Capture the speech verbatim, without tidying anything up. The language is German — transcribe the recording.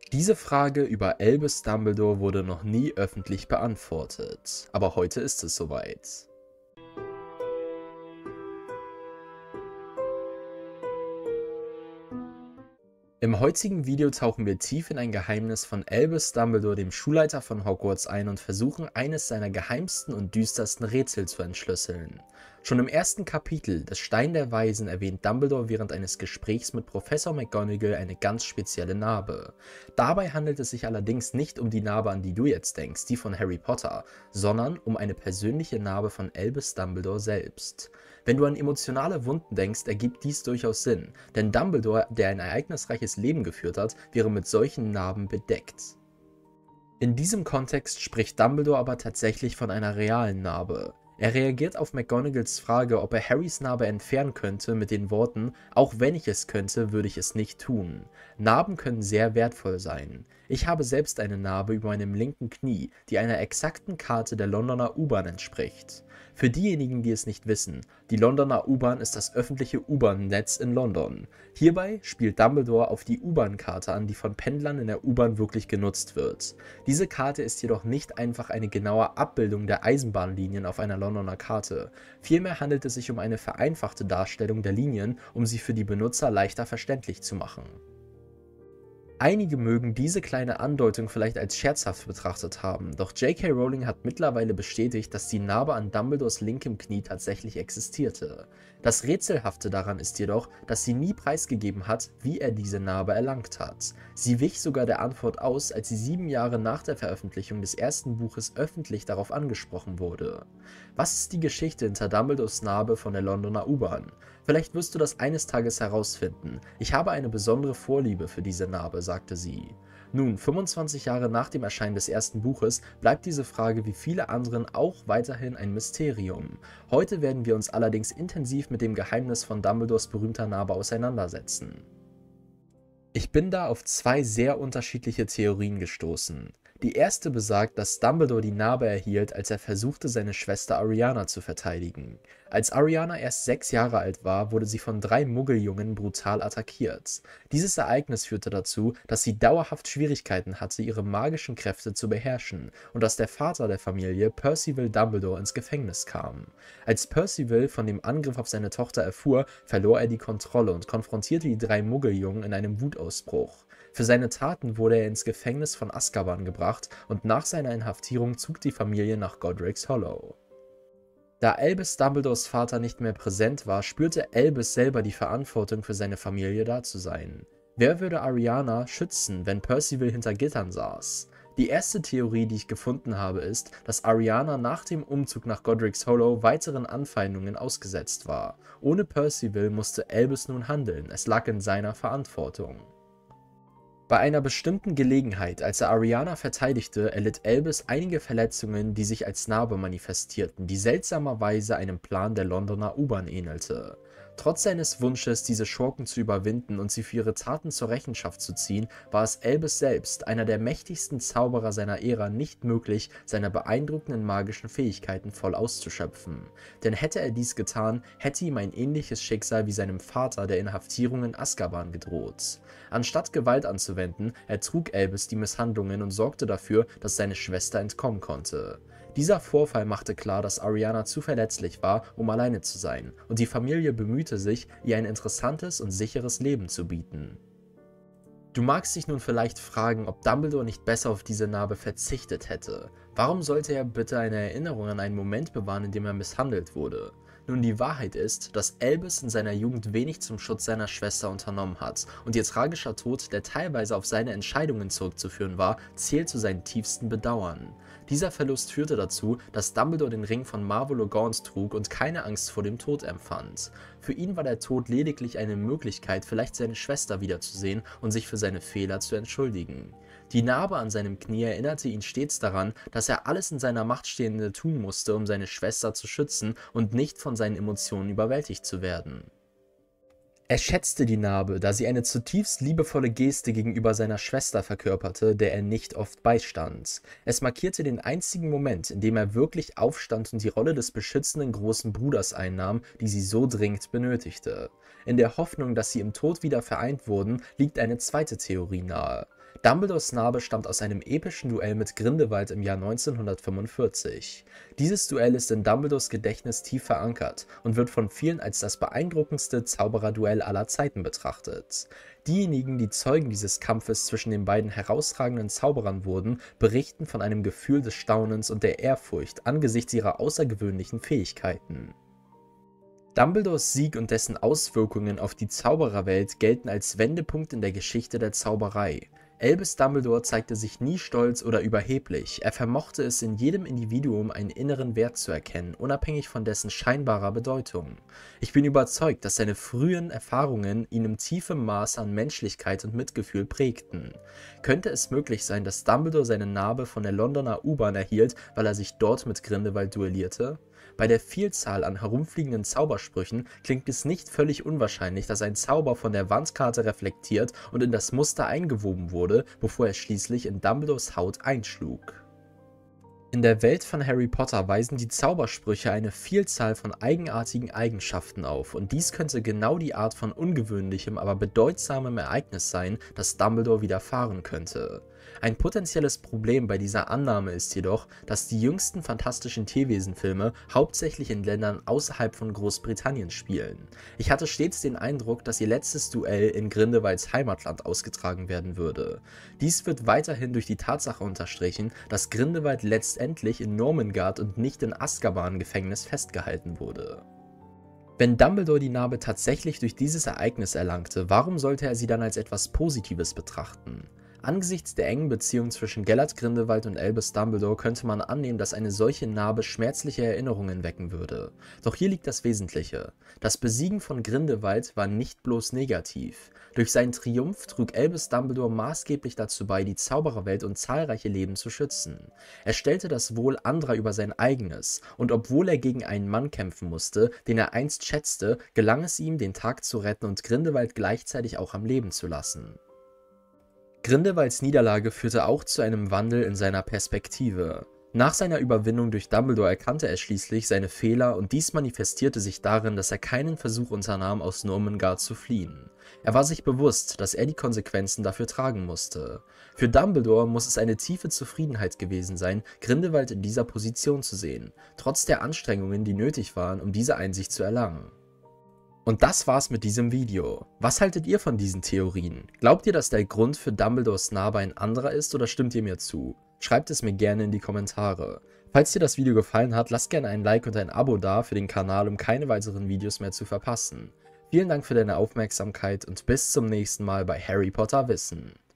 Diese Frage über Albus Dumbledore wurde noch nie öffentlich beantwortet, aber heute ist es soweit. Im heutigen Video tauchen wir tief in ein Geheimnis von Albus Dumbledore, dem Schulleiter von Hogwarts, ein und versuchen, eines seiner geheimsten und düstersten Rätsel zu entschlüsseln. Schon im ersten Kapitel des Stein der Weisen erwähnt Dumbledore während eines Gesprächs mit Professor McGonagall eine ganz spezielle Narbe. Dabei handelt es sich allerdings nicht um die Narbe, an die du jetzt denkst, die von Harry Potter, sondern um eine persönliche Narbe von Albus Dumbledore selbst. Wenn du an emotionale Wunden denkst, ergibt dies durchaus Sinn, denn Dumbledore, der ein ereignisreiches Leben geführt hat, wäre mit solchen Narben bedeckt. In diesem Kontext spricht Dumbledore aber tatsächlich von einer realen Narbe. Er reagiert auf McGonagalls Frage, ob er Harrys Narbe entfernen könnte, mit den Worten: „Auch wenn ich es könnte, würde ich es nicht tun. Narben können sehr wertvoll sein. Ich habe selbst eine Narbe über meinem linken Knie, die einer exakten Karte der Londoner U-Bahn entspricht." Für diejenigen, die es nicht wissen, die Londoner U-Bahn ist das öffentliche U-Bahn-Netz in London. Hierbei spielt Dumbledore auf die U-Bahn-Karte an, die von Pendlern in der U-Bahn wirklich genutzt wird. Diese Karte ist jedoch nicht einfach eine genaue Abbildung der Eisenbahnlinien auf einer Londoner Karte. Vielmehr handelt es sich um eine vereinfachte Darstellung der Linien, um sie für die Benutzer leichter verständlich zu machen. Einige mögen diese kleine Andeutung vielleicht als scherzhaft betrachtet haben, doch J K Rowling hat mittlerweile bestätigt, dass die Narbe an Dumbledores linkem Knie tatsächlich existierte. Das Rätselhafte daran ist jedoch, dass sie nie preisgegeben hat, wie er diese Narbe erlangt hat. Sie wich sogar der Antwort aus, als sie sieben Jahre nach der Veröffentlichung des ersten Buches öffentlich darauf angesprochen wurde. Was ist die Geschichte hinter Dumbledores Narbe von der Londoner U-Bahn? Vielleicht wirst du das eines Tages herausfinden. Ich habe eine besondere Vorliebe für diese Narbe, sagte sie. Nun, fünfundzwanzig Jahre nach dem Erscheinen des ersten Buches bleibt diese Frage wie viele anderen auch weiterhin ein Mysterium. Heute werden wir uns allerdings intensiv mit dem Geheimnis von Dumbledores berühmter Narbe auseinandersetzen. Ich bin da auf zwei sehr unterschiedliche Theorien gestoßen. Die erste besagt, dass Dumbledore die Narbe erhielt, als er versuchte, seine Schwester Ariana zu verteidigen. Als Ariana erst sechs Jahre alt war, wurde sie von drei Muggeljungen brutal attackiert. Dieses Ereignis führte dazu, dass sie dauerhaft Schwierigkeiten hatte, ihre magischen Kräfte zu beherrschen, und dass der Vater der Familie, Percival Dumbledore, ins Gefängnis kam. Als Percival von dem Angriff auf seine Tochter erfuhr, verlor er die Kontrolle und konfrontierte die drei Muggeljungen in einem Wutausbruch. Für seine Taten wurde er ins Gefängnis von Azkaban gebracht und nach seiner Inhaftierung zog die Familie nach Godric's Hollow. Da Albus Dumbledores Vater nicht mehr präsent war, spürte Albus selber die Verantwortung für seine Familie da zu sein. Wer würde Ariana schützen, wenn Percival hinter Gittern saß? Die erste Theorie, die ich gefunden habe, ist, dass Ariana nach dem Umzug nach Godric's Hollow weiteren Anfeindungen ausgesetzt war. Ohne Percival musste Albus nun handeln, es lag in seiner Verantwortung. Bei einer bestimmten Gelegenheit, als er Ariana verteidigte, erlitt Albus einige Verletzungen, die sich als Narbe manifestierten, die seltsamerweise einem Plan der Londoner U-Bahn ähnelte. Trotz seines Wunsches, diese Schurken zu überwinden und sie für ihre Taten zur Rechenschaft zu ziehen, war es Albus selbst, einer der mächtigsten Zauberer seiner Ära, nicht möglich, seine beeindruckenden magischen Fähigkeiten voll auszuschöpfen. Denn hätte er dies getan, hätte ihm ein ähnliches Schicksal wie seinem Vater, der Inhaftierung in Azkaban, gedroht. Anstatt Gewalt anzuwenden, ertrug Albus die Misshandlungen und sorgte dafür, dass seine Schwester entkommen konnte. Dieser Vorfall machte klar, dass Ariana zu verletzlich war, um alleine zu sein, und die Familie bemühte sich, ihr ein interessantes und sicheres Leben zu bieten. Du magst dich nun vielleicht fragen, ob Dumbledore nicht besser auf diese Narbe verzichtet hätte. Warum sollte er bitte eine Erinnerung an einen Moment bewahren, in dem er misshandelt wurde? Nun, die Wahrheit ist, dass Albus in seiner Jugend wenig zum Schutz seiner Schwester unternommen hat, und ihr tragischer Tod, der teilweise auf seine Entscheidungen zurückzuführen war, zählt zu seinen tiefsten Bedauern. Dieser Verlust führte dazu, dass Dumbledore den Ring von Marvolo Gaunt trug und keine Angst vor dem Tod empfand. Für ihn war der Tod lediglich eine Möglichkeit, vielleicht seine Schwester wiederzusehen und sich für seine Fehler zu entschuldigen. Die Narbe an seinem Knie erinnerte ihn stets daran, dass er alles in seiner Macht Stehende tun musste, um seine Schwester zu schützen und nicht von seinen Emotionen überwältigt zu werden. Er schätzte die Narbe, da sie eine zutiefst liebevolle Geste gegenüber seiner Schwester verkörperte, der er nicht oft beistand. Es markierte den einzigen Moment, in dem er wirklich aufstand und die Rolle des beschützenden großen Bruders einnahm, die sie so dringend benötigte. In der Hoffnung, dass sie im Tod wieder vereint wurden, liegt eine zweite Theorie nahe. Dumbledores Narbe stammt aus einem epischen Duell mit Grindelwald im Jahr neunzehnhundertfünfundvierzig. Dieses Duell ist in Dumbledores Gedächtnis tief verankert und wird von vielen als das beeindruckendste Zaubererduell aller Zeiten betrachtet. Diejenigen, die Zeugen dieses Kampfes zwischen den beiden herausragenden Zauberern wurden, berichten von einem Gefühl des Staunens und der Ehrfurcht angesichts ihrer außergewöhnlichen Fähigkeiten. Dumbledores Sieg und dessen Auswirkungen auf die Zaubererwelt gelten als Wendepunkt in der Geschichte der Zauberei. Albus Dumbledore zeigte sich nie stolz oder überheblich, er vermochte es in jedem Individuum einen inneren Wert zu erkennen, unabhängig von dessen scheinbarer Bedeutung. Ich bin überzeugt, dass seine frühen Erfahrungen ihn in tiefem Maße an Menschlichkeit und Mitgefühl prägten. Könnte es möglich sein, dass Dumbledore seine Narbe von der Londoner U-Bahn erhielt, weil er sich dort mit Grindelwald duellierte? Bei der Vielzahl an herumfliegenden Zaubersprüchen klingt es nicht völlig unwahrscheinlich, dass ein Zauber von der Wandkarte reflektiert und in das Muster eingewoben wurde, bevor er schließlich in Dumbledores Haut einschlug. In der Welt von Harry Potter weisen die Zaubersprüche eine Vielzahl von eigenartigen Eigenschaften auf, und dies könnte genau die Art von ungewöhnlichem, aber bedeutsamem Ereignis sein, das Dumbledore widerfahren könnte. Ein potenzielles Problem bei dieser Annahme ist jedoch, dass die jüngsten Fantastischen Tierwesen-Filme hauptsächlich in Ländern außerhalb von Großbritannien spielen. Ich hatte stets den Eindruck, dass ihr letztes Duell in Grindelwalds Heimatland ausgetragen werden würde. Dies wird weiterhin durch die Tatsache unterstrichen, dass Grindelwald letztendlich in Normengard und nicht in Azkaban-Gefängnis festgehalten wurde. Wenn Dumbledore die Narbe tatsächlich durch dieses Ereignis erlangte, warum sollte er sie dann als etwas Positives betrachten? Angesichts der engen Beziehung zwischen Gellert Grindelwald und Albus Dumbledore könnte man annehmen, dass eine solche Narbe schmerzliche Erinnerungen wecken würde. Doch hier liegt das Wesentliche. Das Besiegen von Grindelwald war nicht bloß negativ. Durch seinen Triumph trug Albus Dumbledore maßgeblich dazu bei, die Zaubererwelt und zahlreiche Leben zu schützen. Er stellte das Wohl anderer über sein eigenes, und obwohl er gegen einen Mann kämpfen musste, den er einst schätzte, gelang es ihm, den Tag zu retten und Grindelwald gleichzeitig auch am Leben zu lassen. Grindelwalds Niederlage führte auch zu einem Wandel in seiner Perspektive. Nach seiner Überwindung durch Dumbledore erkannte er schließlich seine Fehler, und dies manifestierte sich darin, dass er keinen Versuch unternahm, aus Normengard zu fliehen. Er war sich bewusst, dass er die Konsequenzen dafür tragen musste. Für Dumbledore muss es eine tiefe Zufriedenheit gewesen sein, Grindelwald in dieser Position zu sehen, trotz der Anstrengungen, die nötig waren, um diese Einsicht zu erlangen. Und das war's mit diesem Video. Was haltet ihr von diesen Theorien? Glaubt ihr, dass der Grund für Dumbledores Narbe ein anderer ist, oder stimmt ihr mir zu? Schreibt es mir gerne in die Kommentare. Falls dir das Video gefallen hat, lasst gerne ein Like und ein Abo da für den Kanal, um keine weiteren Videos mehr zu verpassen. Vielen Dank für deine Aufmerksamkeit und bis zum nächsten Mal bei Harry Potter Wissen.